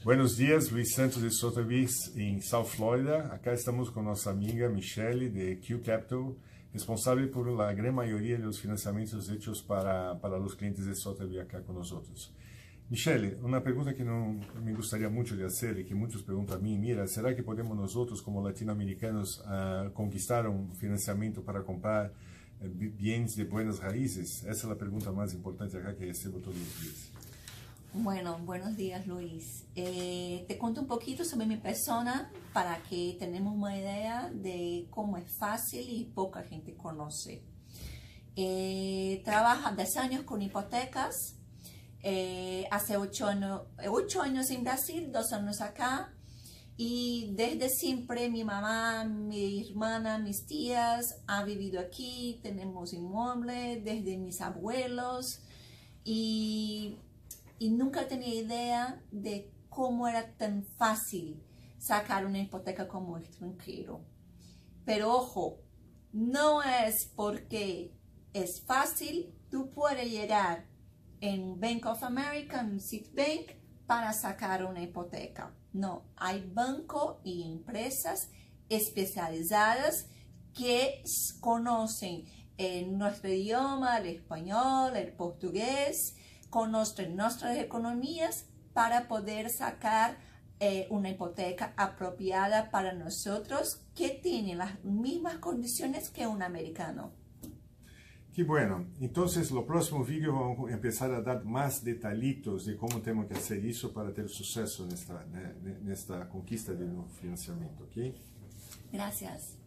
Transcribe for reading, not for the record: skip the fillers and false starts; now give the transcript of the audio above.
Buenos días, Luis Santos de Sotheby's en South Florida. Acá estamos con nuestra amiga Michelle de Q Capital, responsable por la gran mayoría de los financiamientos hechos para los clientes de Sotheby's acá con nosotros. Michelle, una pregunta que me gustaría mucho de hacer y que muchos preguntan a mí, mira, ¿será que podemos nosotros como latinoamericanos conquistar un financiamiento para comprar bienes de buenas raíces? Esa es la pregunta más importante acá que recibo todos los días. Bueno, buenos días, Luis. Te cuento un poquito sobre mi persona para que tenemos una idea de cómo es fácil y poca gente conoce. Trabajo 10 años con hipotecas, hace 8 años en Brasil, 2 años acá, y desde siempre mi mamá, mi hermana, mis tías han vivido aquí, tenemos inmueble desde mis abuelos y nunca tenía idea de cómo era tan fácil sacar una hipoteca como extranjero. Pero ojo, no es porque es fácil, tú puedes llegar en Bank of America, en Citibank, para sacar una hipoteca. No, hay bancos y empresas especializadas que conocen nuestro idioma, el español, el portugués, conocen nuestras economías para poder sacar una hipoteca apropiada para nosotros que tiene las mismas condiciones que un americano. Qué bueno. Entonces, lo próximo vídeo vamos a empezar a dar más detallitos de cómo tenemos que hacer eso para tener suceso en esta conquista del financiamiento, ¿ok? Gracias.